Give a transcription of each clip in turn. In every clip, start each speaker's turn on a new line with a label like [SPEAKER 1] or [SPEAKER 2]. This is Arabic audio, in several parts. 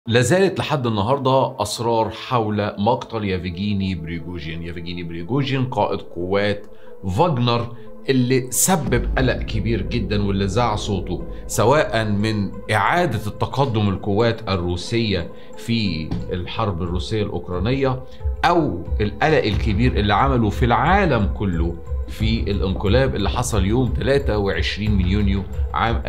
[SPEAKER 1] لازالت لحد النهارده أسرار حول مقتل يافجيني بريجوجين. يافجيني بريجوجين قائد قوات فاجنر اللي سبب قلق كبير جدا واللي زع صوته، سواء من إعادة التقدم القوات الروسية في الحرب الروسية الأوكرانية أو القلق الكبير اللي عمله في العالم كله في الانقلاب اللي حصل يوم 23 من يونيو عام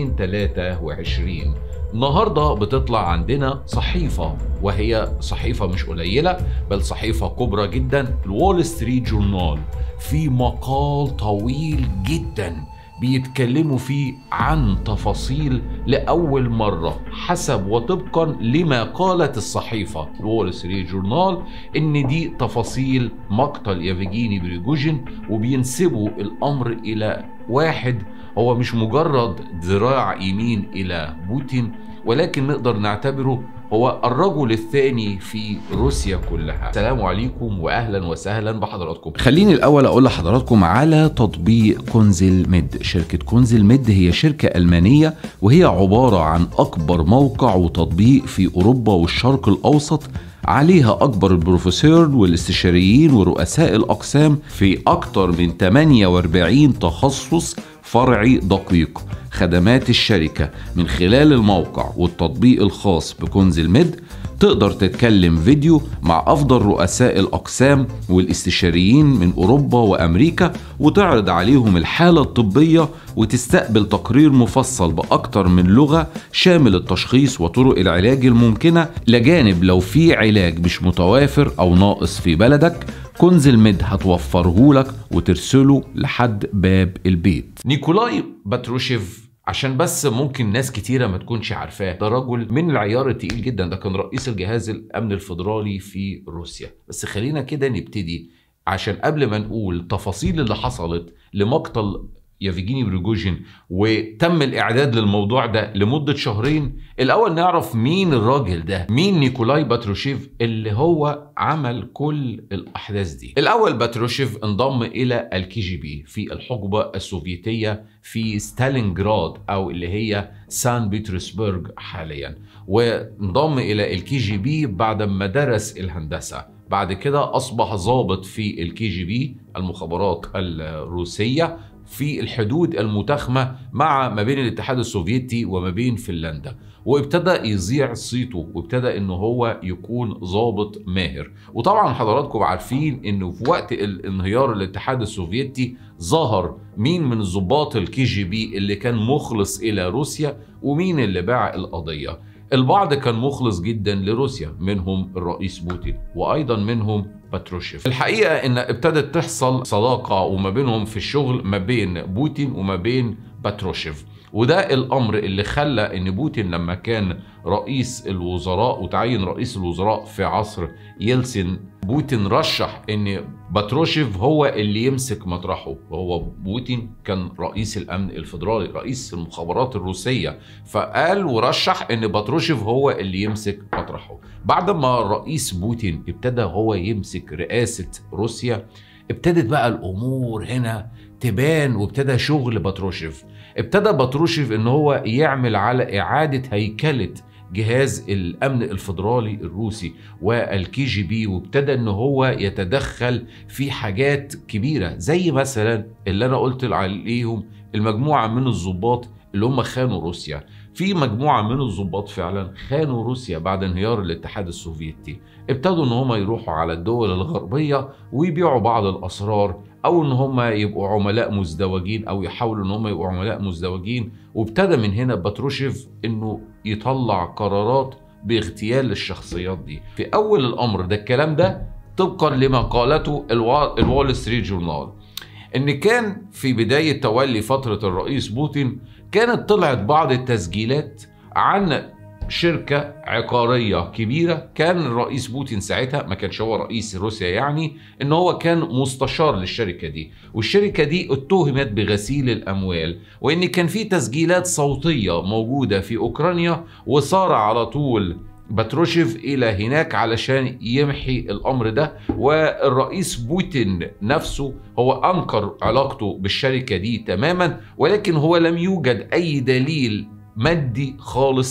[SPEAKER 1] 2023. النهارده بتطلع عندنا صحيفة، وهي صحيفة مش قليلة بل صحيفة كبرى جدا، الوول ستريت جورنال، في مقال طويل جدا بيتكلموا فيه عن تفاصيل لأول مرة حسب وطبقا لما قالت الصحيفة الوول ستريت جورنال إن دي تفاصيل مقتل يافجيني بريجوجين، وبينسبوا الأمر إلى واحد هو مش مجرد ذراع يمين إلى بوتين، ولكن نقدر نعتبره هو الرجل الثاني في روسيا كلها. السلام عليكم واهلا وسهلا بحضراتكم.
[SPEAKER 2] خليني الاول اقول لحضراتكم على تطبيق كونزل ميد. شركة كونزل ميد هي شركة المانية، وهي عبارة عن اكبر موقع وتطبيق في اوروبا والشرق الاوسط. عليها اكبر البروفيسور والاستشاريين ورؤساء الاقسام في اكتر من 48 تخصص فرعي دقيق. خدمات الشركة من خلال الموقع والتطبيق الخاص بكونزل ميد تقدر تتكلم فيديو مع أفضل رؤساء الأقسام والاستشاريين من أوروبا وأمريكا، وتعرض عليهم الحالة الطبية وتستقبل تقرير مفصل بأكتر من لغة شامل التشخيص وطرق العلاج الممكنة، لجانب لو في علاج مش متوافر أو ناقص في بلدك كونزل ميد هتوفره لك وترسله لحد باب البيت.
[SPEAKER 1] نيكولاي باتروشيف، عشان بس ممكن ناس كتيرة ما تكونش عارفاه، ده رجل من العيار التقيل جدا، ده كان رئيس الجهاز الأمن الفيدرالي في روسيا. بس خلينا كده نبتدي، عشان قبل ما نقول التفاصيل اللي حصلت لمقتل يافجيني بريجوجين وتم الإعداد للموضوع ده لمدة شهرين، الأول نعرف مين الراجل ده، مين نيكولاي باتروشيف اللي هو عمل كل الأحداث دي. الأول باتروشيف انضم إلى الكي جي بي في الحقبة السوفيتية في ستالينجراد أو اللي هي سان بطرسبرغ حاليا، وانضم إلى الكي جي بي بعد ما درس الهندسة. بعد كده أصبح ضابط في الكي جي بي المخابرات الروسية في الحدود المتاخمة ما بين الاتحاد السوفيتي وما بين فنلندا، وابتدى يذيع صيته وابتدى انه هو يكون ضابط ماهر. وطبعا حضراتكم عارفين انه في وقت الانهيار الاتحاد السوفيتي ظهر مين من ضباط الكي جي بي اللي كان مخلص الى روسيا ومين اللي باع القضية. البعض كان مخلص جدا لروسيا، منهم الرئيس بوتين وايضا منهم باتروشيف. الحقيقة ان ابتدت تحصل صداقة وما بينهم في الشغل ما بين بوتين وما بين باتروشيف، وده الامر اللي خلى ان بوتين لما كان رئيس الوزراء وتعين رئيس الوزراء في عصر يلسن، بوتين رشح ان باتروشيف هو اللي يمسك مطرحه، وهو بوتين كان رئيس الامن الفيدرالي رئيس المخابرات الروسية، فقال ورشح ان باتروشيف هو اللي يمسك مطرحه. بعد ما الرئيس بوتين ابتدى هو يمسك رئاسة روسيا، ابتدت بقى الامور هنا تبان، وابتدى شغل باتروشيف. ابتدى باتروشيف ان هو يعمل على اعادة هيكلة جهاز الامن الفيدرالي الروسي والكي جي بي، وابتدى ان هو يتدخل في حاجات كبيرة زي مثلا اللي انا قلت عليهم المجموعة من الضباط اللي هم خانوا روسيا. في مجموعة من الضباط فعلا خانوا روسيا بعد انهيار الاتحاد السوفيتي، ابتدوا ان هم يروحوا على الدول الغربية ويبيعوا بعض الاسرار، او ان هم يبقوا عملاء مزدوجين او يحاولوا ان هم يبقوا عملاء مزدوجين. وابتدى من هنا باتروشيف انه يطلع قرارات باغتيال الشخصيات دي. في اول الامر ده الكلام ده طبقا لما قالته الوول ستريت جورنال، ان كان في بداية تولي فترة الرئيس بوتين كانت طلعت بعض التسجيلات عن شركة عقارية كبيرة. كان الرئيس بوتين ساعتها ما كانش هو رئيس روسيا، يعني ان هو كان مستشار للشركة دي، والشركة دي اتهمت بغسيل الاموال، وان كان في تسجيلات صوتية موجودة في اوكرانيا، وصار على طول باتروشيف إلى هناك علشان يمحي الأمر ده. والرئيس بوتين نفسه هو أنكر علاقته بالشركة دي تماما، ولكن هو لم يوجد أي دليل مادي خالص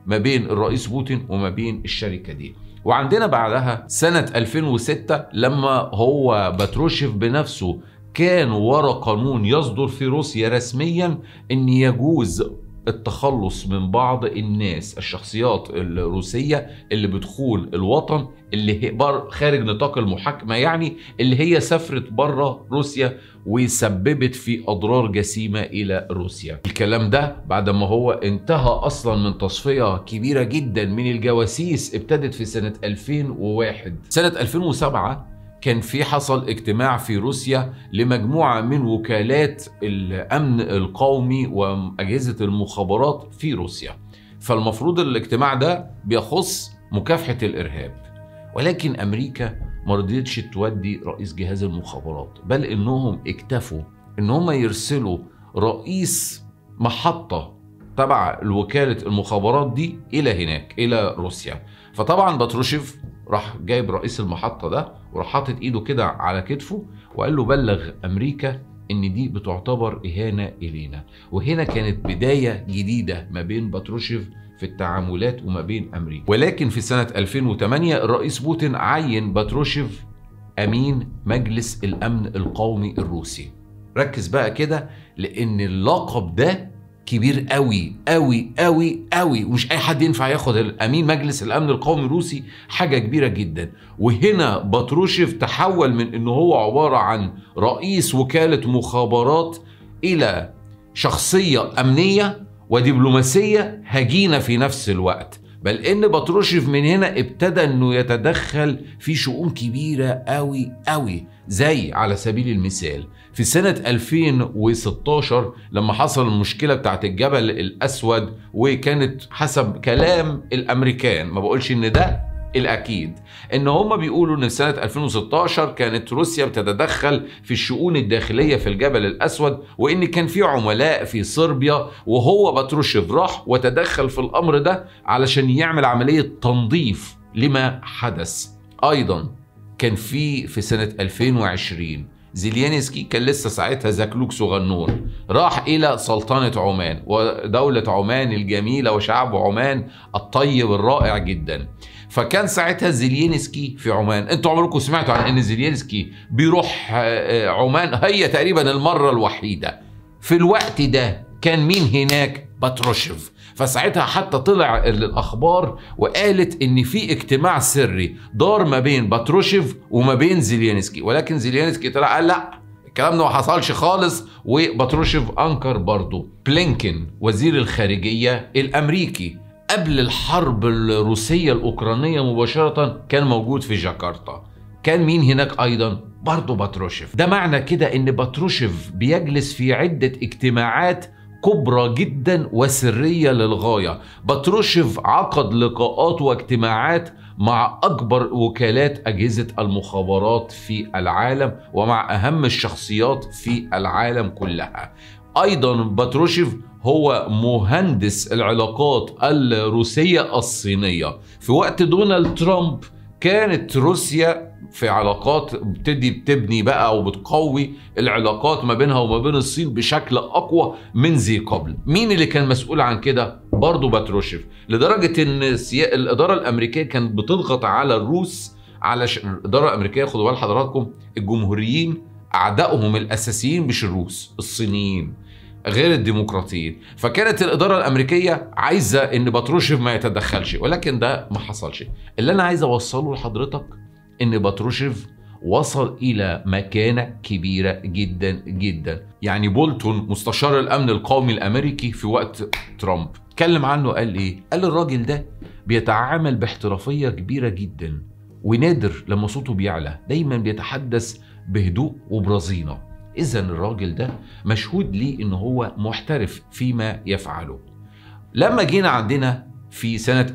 [SPEAKER 1] ما بين الرئيس بوتين وما بين الشركة دي. وعندنا بعدها سنة 2006 لما هو باتروشيف بنفسه كان ورا قانون يصدر في روسيا رسميا ان يجوز التخلص من بعض الناس الشخصيات الروسية اللي بتخون الوطن، اللي هي خارج نطاق المحاكمة، يعني اللي هي سافرت بره روسيا وسببت في أضرار جسيمة إلى روسيا. الكلام ده بعد ما هو انتهى أصلا من تصفية كبيرة جدا من الجواسيس ابتدت في سنة 2001. سنة 2007 كان في حصل اجتماع في روسيا لمجموعة من وكالات الأمن القومي وأجهزة المخابرات في روسيا، فالمفروض الاجتماع ده بيخص مكافحة الإرهاب، ولكن أمريكا ما رضيتش تودي رئيس جهاز المخابرات، بل إنهم اكتفوا إن هم يرسلوا رئيس محطة تبع وكالة المخابرات دي إلى هناك إلى روسيا. فطبعا باتروشيف راح جايب رئيس المحطة ده وراح حاطط ايده كده على كتفه وقال له بلغ امريكا ان دي بتعتبر اهانة الينا. وهنا كانت بداية جديدة ما بين باتروشيف في التعاملات وما بين امريكا. ولكن في سنة 2008 الرئيس بوتين عين باتروشيف امين مجلس الامن القومي الروسي. ركز بقى كده لان اللقب ده كبير قوي قوي قوي قوي، ومش اي حد ينفع ياخد الامين مجلس الامن القومي الروسي، حاجه كبيره جدا. وهنا باتروشيف تحول من انه هو عباره عن رئيس وكاله مخابرات الى شخصيه امنيه ودبلوماسيه هجينه في نفس الوقت، بل ان باتروشيف من هنا ابتدى انه يتدخل في شؤون كبيره قوي قوي. زي على سبيل المثال في سنة 2016 لما حصل المشكلة بتاعت الجبل الأسود، وكانت حسب كلام الأمريكان، ما بقولش إن ده الأكيد، إن هم بيقولوا إن سنة 2016 كانت روسيا بتتدخل في الشؤون الداخلية في الجبل الأسود، وإن كان في عملاء في صربيا، وهو باتروشيف راح وتدخل في الأمر ده علشان يعمل عملية تنظيف لما حدث. أيضا كان في سنة 2020 زيلينسكي كان لسه ساعتها زكلوك صغنون، راح إلى سلطنة عمان ودولة عمان الجميلة وشعب عمان الطيب الرائع جدا. فكان ساعتها زيلينسكي في عمان. انتوا عمركم سمعتوا عن ان زيلينسكي بيروح عمان؟ هي تقريبا المرة الوحيدة. في الوقت ده كان مين هناك؟ باتروشيف. فساعتها حتى طلع الاخبار وقالت ان في اجتماع سري دار ما بين باتروشيف وما بين زيلينسكي، ولكن زيلينسكي طلع قال لا الكلام ده ما حصلش خالص، وباتروشيف انكر برضه. بلينكن وزير الخارجيه الامريكي قبل الحرب الروسيه الاوكرانيه مباشره كان موجود في جاكرتا. كان مين هناك ايضا؟ برضه باتروشيف. ده معنى كده ان باتروشيف بيجلس في عده اجتماعات كبرى جدا وسرية للغاية. باتروشيف عقد لقاءات واجتماعات مع أكبر وكالات أجهزة المخابرات في العالم ومع أهم الشخصيات في العالم كلها. أيضا باتروشيف هو مهندس العلاقات الروسية الصينية. في وقت دونالد ترامب كانت روسيا في علاقات بتبني بقى وبتقوي العلاقات ما بينها وما بين الصين بشكل أقوى من ذي قبل. مين اللي كان مسؤول عن كده؟ برضه باتروشيف. لدرجة ان الإدارة الأمريكية كانت بتضغط على الروس، علشان الإدارة الأمريكية خدوا بال حضراتكم الجمهوريين أعدائهم الأساسيين مش الروس، الصينيين غير الديمقراطيين. فكانت الإدارة الأمريكية عايزة ان باتروشيف ما يتدخلش، ولكن ده ما حصلش. اللي أنا عايز أوصله لحضرتك ان باتروشيف وصل الى مكانة كبيرة جدا جدا. يعني بولتون مستشار الامن القومي الامريكي في وقت ترامب اتكلم عنه، قال ايه؟ قال الراجل ده بيتعامل باحترافية كبيرة جدا، ونادر لما صوته بيعلى، دايما بيتحدث بهدوء وبرزينة. اذا الراجل ده مشهود ليه ان هو محترف فيما يفعله. لما جينا عندنا في سنة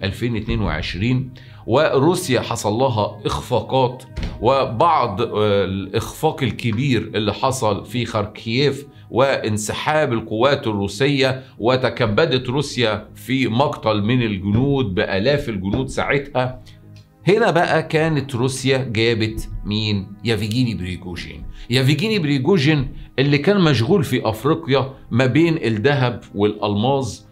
[SPEAKER 1] 2022 وروسيا حصل لها إخفاقات، وبعض الإخفاق الكبير اللي حصل في خاركييف وانسحاب القوات الروسية، وتكبدت روسيا في مقتل من الجنود بآلاف الجنود ساعتها. هنا بقى كانت روسيا جابت مين؟ يافيجيني بريغوجين. يافيجيني بريغوجين اللي كان مشغول في أفريقيا ما بين الذهب والألماظ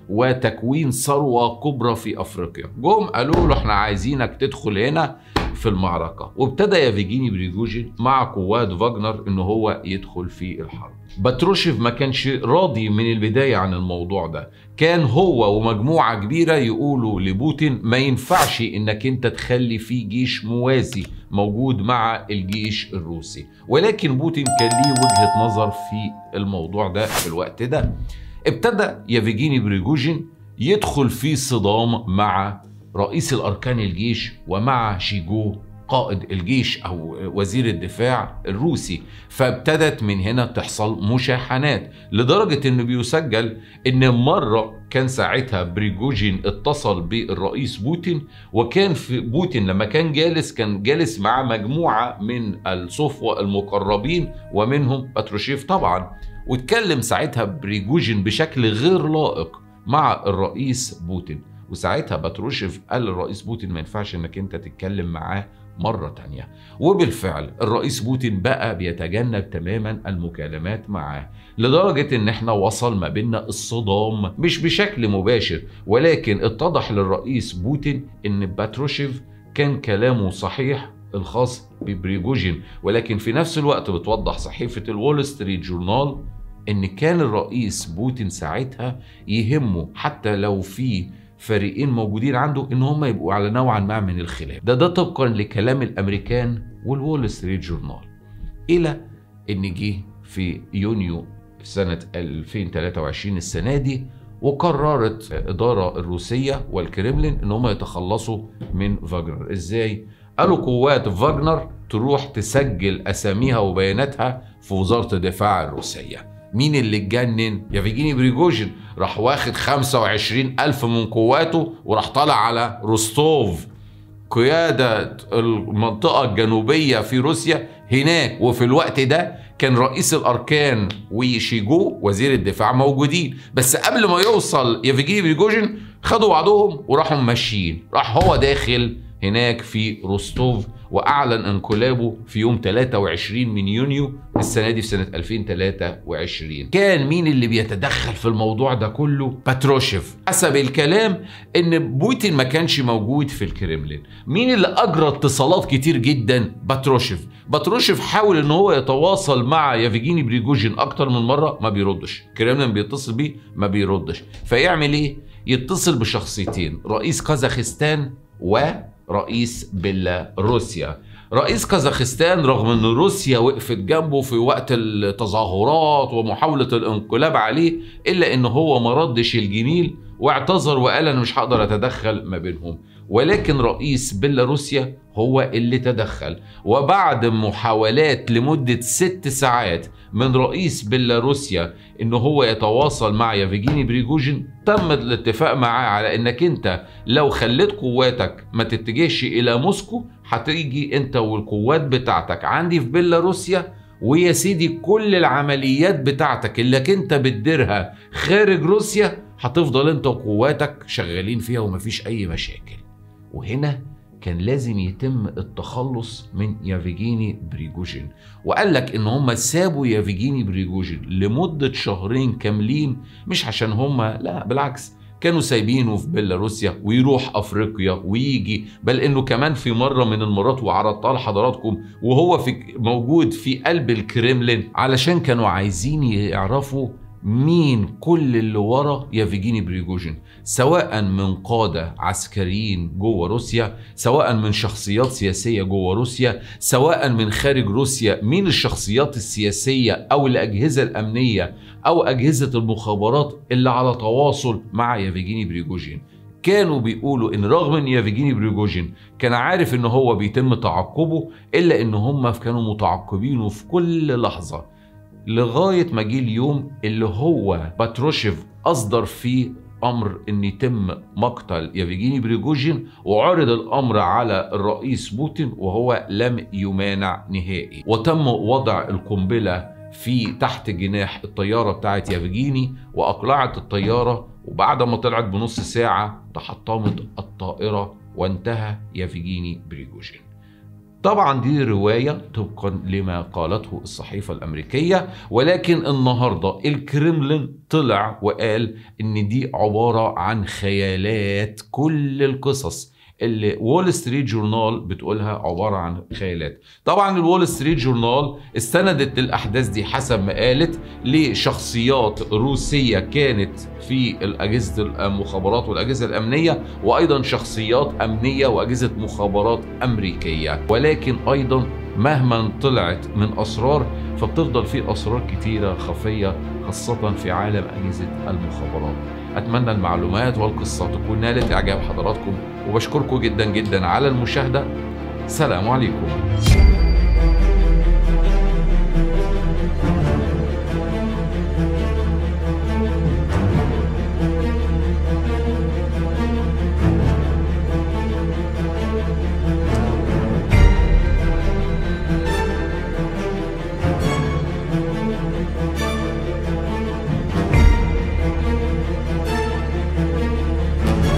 [SPEAKER 1] وتكوين ثروة كبرى في أفريقيا. جم قالوا له احنا عايزينك تدخل هنا في المعركة، وابتدى يافجيني بريجوجين مع قوات فاجنر ان هو يدخل في الحرب. باتروشيف ما كانش راضي من البداية عن الموضوع ده، كان هو ومجموعة كبيرة يقولوا لبوتين ما ينفعش انك انت تخلي فيه جيش موازي موجود مع الجيش الروسي، ولكن بوتين كان ليه وجهة نظر في الموضوع ده في الوقت ده. ابتدى يافجيني بريجوجين يدخل في صدام مع رئيس الأركان الجيش ومع شيجو قائد الجيش أو وزير الدفاع الروسي، فابتدت من هنا تحصل مشاحنات لدرجة إنه بيسجل إن مرة كان ساعتها بريجوجين اتصل بالرئيس بوتين، وكان في بوتين لما كان جالس مع مجموعة من الصفوة المقربين ومنهم باتروشيف طبعا، واتكلم ساعتها بريجوجين بشكل غير لائق مع الرئيس بوتين، وساعتها باتروشيف قال للرئيس بوتين ما ينفعش انك انت تتكلم معاه مرة تانية. وبالفعل الرئيس بوتين بقى بيتجنب تماما المكالمات معاه، لدرجة ان احنا وصل ما بيننا الصدام مش بشكل مباشر، ولكن اتضح للرئيس بوتين ان باتروشيف كان كلامه صحيح الخاص ببريجوجين، ولكن في نفس الوقت بتوضح صحيفة الول ستريت جورنال ان كان الرئيس بوتين ساعتها يهمه حتى لو في فريقين موجودين عنده ان هم يبقوا على نوعا ما من الخلاف. ده طبقا لكلام الامريكان والول ستريت جورنال. الى ان جه في يونيو سنة 2023 السنة دي، وقررت الإدارة الروسية والكريملين ان هم يتخلصوا من فاجنر. ازاي؟ قالوا قوات فاجنر تروح تسجل اساميها وبياناتها في وزارة الدفاع الروسية. مين اللي اتجنن؟ يافجيني بريجوجين راح واخد 25,000 من قواته وراح طالع على روستوف قيادة المنطقة الجنوبية في روسيا هناك. وفي الوقت ده كان رئيس الأركان وشيجو وزير الدفاع موجودين، بس قبل ما يوصل يافجيني بريجوجين خدوا بعضهم وراحوا ماشيين. راح هو داخل هناك في روستوف وأعلن انقلابه في يوم 23 من يونيو السنة دي في سنة 2023. كان مين اللي بيتدخل في الموضوع ده كله؟ باتروشيف. حسب الكلام ان بوتين ما كانش موجود في الكريملين. مين اللي اجرى اتصالات كتير جدا؟ باتروشيف حاول ان هو يتواصل مع يافجيني بريجوجين اكتر من مرة، ما بيردش. الكريملين بيتصل بيه ما بيردش، فيعمل ايه؟ يتصل بشخصيتين، رئيس كازاخستان ورئيس بيلاروسيا. رئيس كازاخستان رغم ان روسيا وقفت جنبه في وقت التظاهرات ومحاولة الانقلاب عليه، الا ان هو ما ردش الجميل واعتذر وقال انا مش هقدر اتدخل ما بينهم. ولكن رئيس بيلاروسيا هو اللي تدخل، وبعد محاولات لمدة 6 ساعات من رئيس بيلاروسيا ان هو يتواصل مع يافجيني بريجوجين، تم الاتفاق معاه على انك انت لو خليت قواتك ما تتجهش الى موسكو، هتيجي انت والقوات بتاعتك عندي في بيلاروسيا، ويا سيدي كل العمليات بتاعتك اللي انت بتديرها خارج روسيا هتفضل انت وقواتك شغالين فيها ومفيش اي مشاكل. وهنا كان لازم يتم التخلص من يافجيني بريجوجين، وقال لك ان هم سابوا يافجيني بريجوجين لمدة 2 شهر كاملين، مش عشان هم، لا بالعكس، كانوا سايبينه في بيلاروسيا ويروح افريقيا ويجي، بل انه كمان في مرة من المرات وعرضتها لحضراتكم وهو موجود في قلب الكريملين، علشان كانوا عايزين يعرفوا مين كل اللي ورا يافجيني بريجوجين، سواء من قادة عسكريين جوه روسيا، سواء من شخصيات سياسية جوه روسيا، سواء من خارج روسيا، مين الشخصيات السياسية أو الأجهزة الأمنية أو أجهزة المخابرات اللي على تواصل مع يافجيني بريجوجين. كانوا بيقولوا ان رغم ان يافجيني بريجوجين كان عارف ان هو بيتم تعقبه، الا ان هم كانوا متعقبينه في كل لحظة، لغاية ما جه اليوم اللي هو باتروشيف أصدر فيه أمر إن يتم مقتل يافجيني بريجوجين، وعرض الأمر على الرئيس بوتين وهو لم يمانع نهائي، وتم وضع القنبلة في تحت جناح الطيارة بتاعت يافجيني وأقلعت الطيارة، وبعد ما طلعت بنص ساعة تحطمت الطائرة وانتهى يافجيني بريجوجين. طبعا دي رواية طبقا لما قالته الصحيفة الأمريكية، ولكن النهاردة الكريملين طلع وقال إن دي عبارة عن خيالات. كل القصص اللي وول ستريت جورنال بتقولها عبارة عن خيالات. طبعا الوول ستريت جورنال استندت للأحداث دي حسب ما قالت لشخصيات روسية كانت في أجهزة المخابرات والأجهزة الأمنية، وأيضا شخصيات أمنية وأجهزة مخابرات أمريكية. ولكن أيضا مهما طلعت من أسرار فبتفضل في أسرار كتيرة خفية خاصة في عالم أجهزة المخابرات. أتمنى المعلومات والقصة تكون نالت إعجاب حضراتكم، وبشكركم جدا جدا على المشاهدة. سلام عليكم.